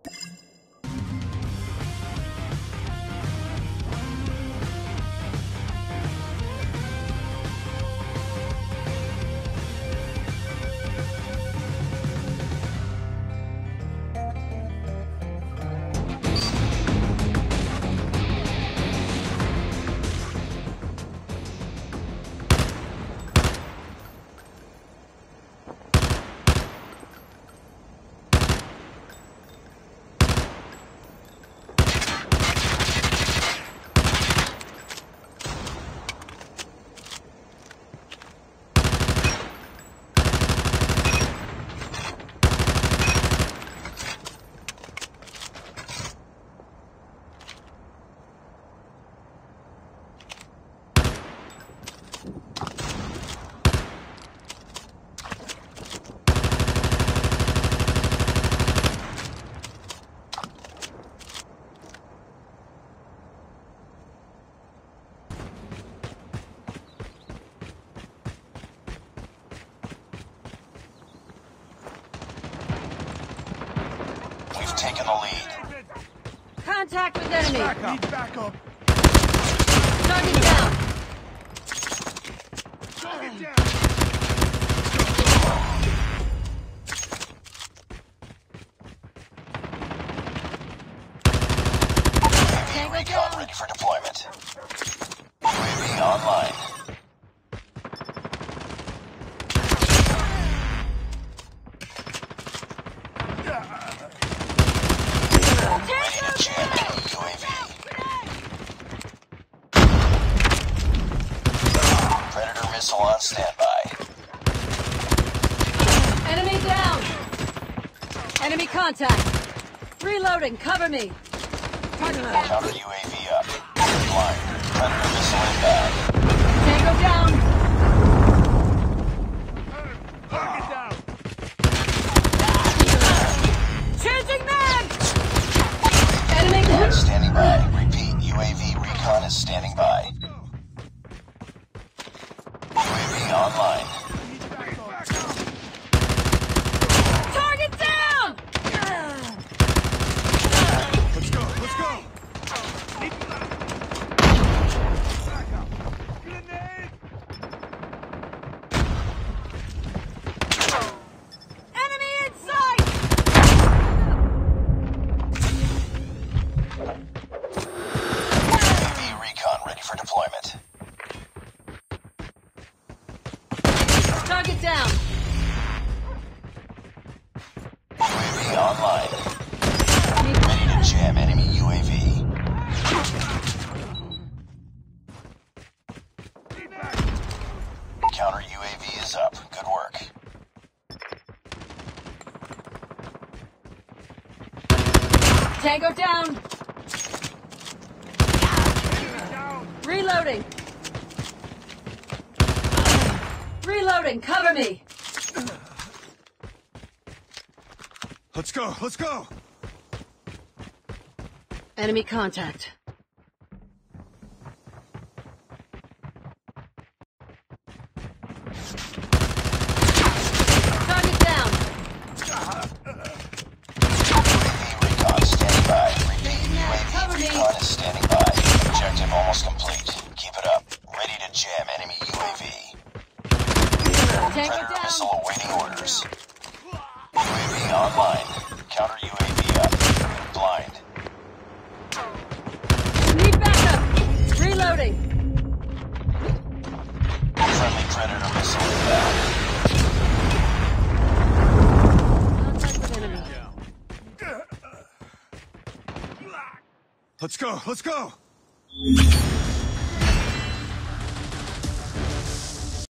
Taking the lead. Contact with enemy. Need backup. Target down. Target down. UAV recon ready for deployment. UAV online. Ready to jam enemy UAV. Predator missile on standby. Enemy down. Enemy contact. Reloading. Cover me. Target down. Counter UAV up. Blind. Predator missile inbound. Tango down. Target down. Changing mag. Enemy Recon standing by. Repeat. UAV recon is standing by. UAV online. Need backup. target down. Let's go. Let's go. Need backup. Grenade. Enemy in sight. UAV recon ready for deployment. Target down. UAV online. Ready to jam enemy UAV. Need backup. Counter UAV is up. Good work. Tango down. Enemy down. Reloading. Reloading. Cover me. Let's go. Let's go. Enemy contact. Target down. UAV recon standing by. Repeat. Cover UAV me. recon is standing by. Objective almost complete. Keep it up. Ready to jam enemy UAV. Tango Predator down. missile awaiting orders. UAV online. Counter UAV up. Blind. Need backup. Reloading. Friendly Predator missile inbound. Contact with enemy. Let's go. Let's go.